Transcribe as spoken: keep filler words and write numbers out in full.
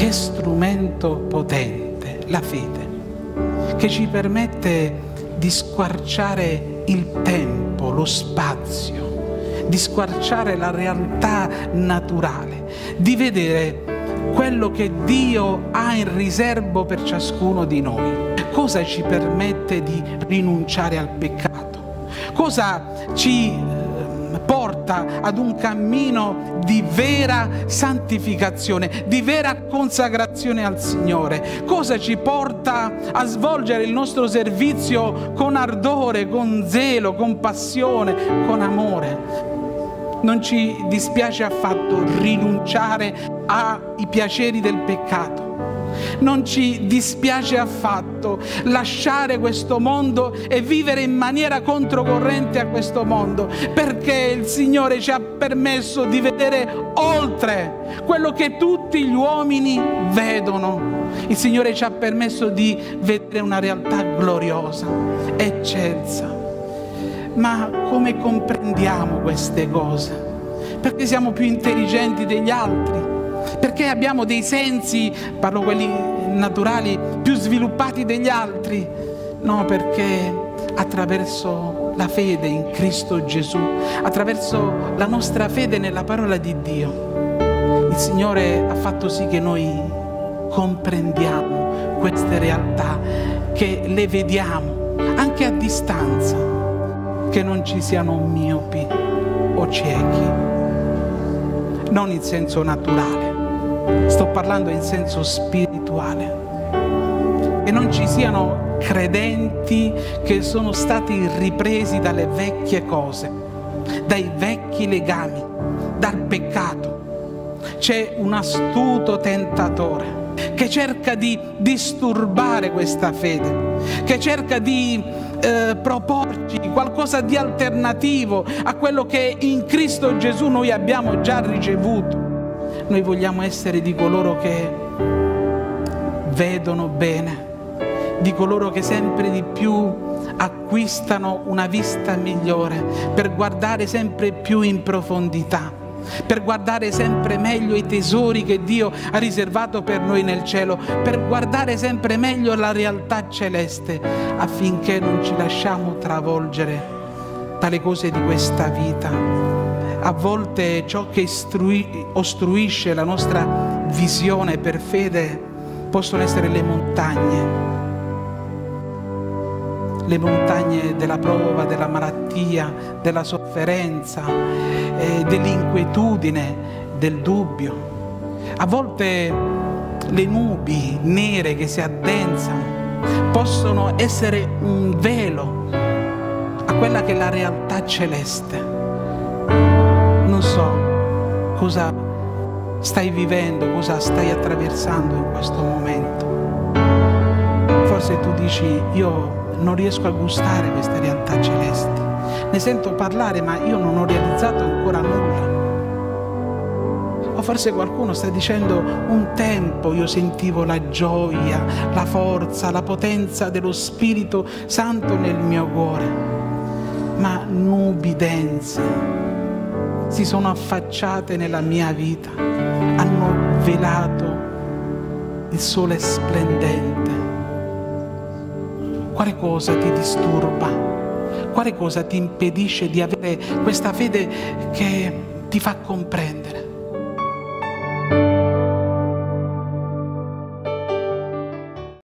che strumento potente, la fede, che ci permette di squarciare il tempo, lo spazio, di squarciare la realtà naturale, di vedere quello che Dio ha in riservo per ciascuno di noi. Cosa ci permette di rinunciare al peccato? Cosa ci porta ad un cammino di vera santificazione, di vera consacrazione al Signore? Cosa ci porta a svolgere il nostro servizio con ardore, con zelo, con passione, con amore? Non ci dispiace affatto rinunciare ai piaceri del peccato. Non ci dispiace affatto lasciare questo mondo e vivere in maniera controcorrente a questo mondo, perché il Signore ci ha permesso di vedere oltre quello che tutti gli uomini vedono. Il Signore ci ha permesso di vedere una realtà gloriosa, eccelsa. Ma come comprendiamo queste cose? Perché siamo più intelligenti degli altri? Perché abbiamo dei sensi, parlo quelli naturali, più sviluppati degli altri? No, perché attraverso la fede in Cristo Gesù, attraverso la nostra fede nella parola di Dio, il Signore ha fatto sì che noi comprendiamo queste realtà, che le vediamo anche a distanza, che non ci siano miopi o ciechi, non in senso naturale. Sto parlando in senso spirituale. E non ci siano credenti che sono stati ripresi dalle vecchie cose, dai vecchi legami, dal peccato. C'è un astuto tentatore che cerca di disturbare questa fede, che cerca di eh, proporci qualcosa di alternativo a quello che in Cristo Gesù noi abbiamo già ricevuto. Noi vogliamo essere di coloro che vedono bene, di coloro che sempre di più acquistano una vista migliore per guardare sempre più in profondità, per guardare sempre meglio i tesori che Dio ha riservato per noi nel cielo, per guardare sempre meglio la realtà celeste, affinché non ci lasciamo travolgere dalle cose di questa vita. A volte ciò che ostruisce la nostra visione per fede possono essere le montagne, le montagne della prova, della malattia, della sofferenza, eh, dell'inquietudine, del dubbio. A volte le nubi nere che si addensano possono essere un velo a quella che è la realtà celeste. Non so cosa stai vivendo, cosa stai attraversando in questo momento. Forse tu dici: io non riesco a gustare queste realtà celesti, ne sento parlare ma io non ho realizzato ancora nulla. O forse qualcuno sta dicendo: un tempo io sentivo la gioia, la forza, la potenza dello Spirito Santo nel mio cuore, ma nubi dense si sono affacciate nella mia vita, hanno velato il sole splendente. Quale cosa ti disturba? Quale cosa ti impedisce di avere questa fede che ti fa comprendere